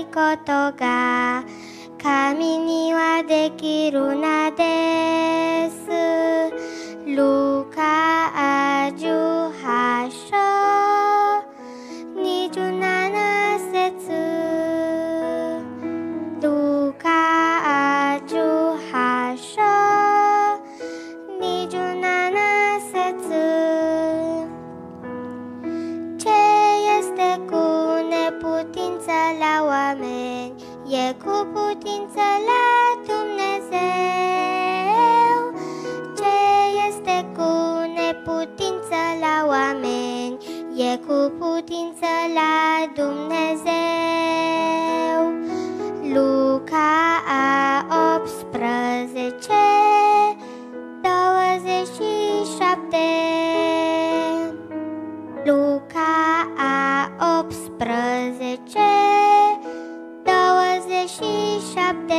ことが神にはできるのです。ルカ18章27節。ルカ18章27節。Ce este cu neputință la oameni, e cu putință la Dumnezeu. Ce este cu neputință la oameni, e cu putință la Dumnezeu. Luca 18, 27. Luca 18, 27.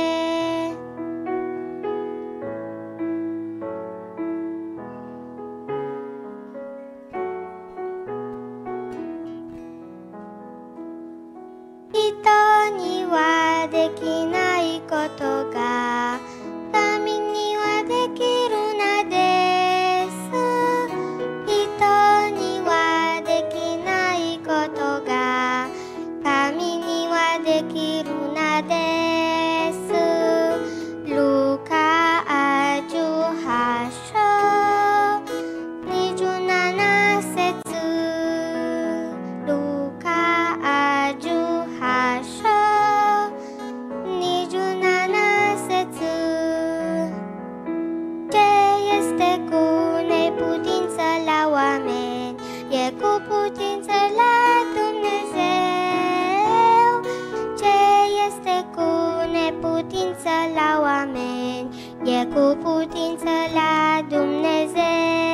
Rito ni wa dekinai koto ga kami ni wa dekiru no desu. Rito ni wa dekinai koto ga kami ni wa dekiru no desu. Luka 18章27節。ルカ18章27節。Ce este cu neputință la oameni, e cu putință la Dumnezeu. Ce este cu neputință la oameni, e cu putință la Dumnezeu.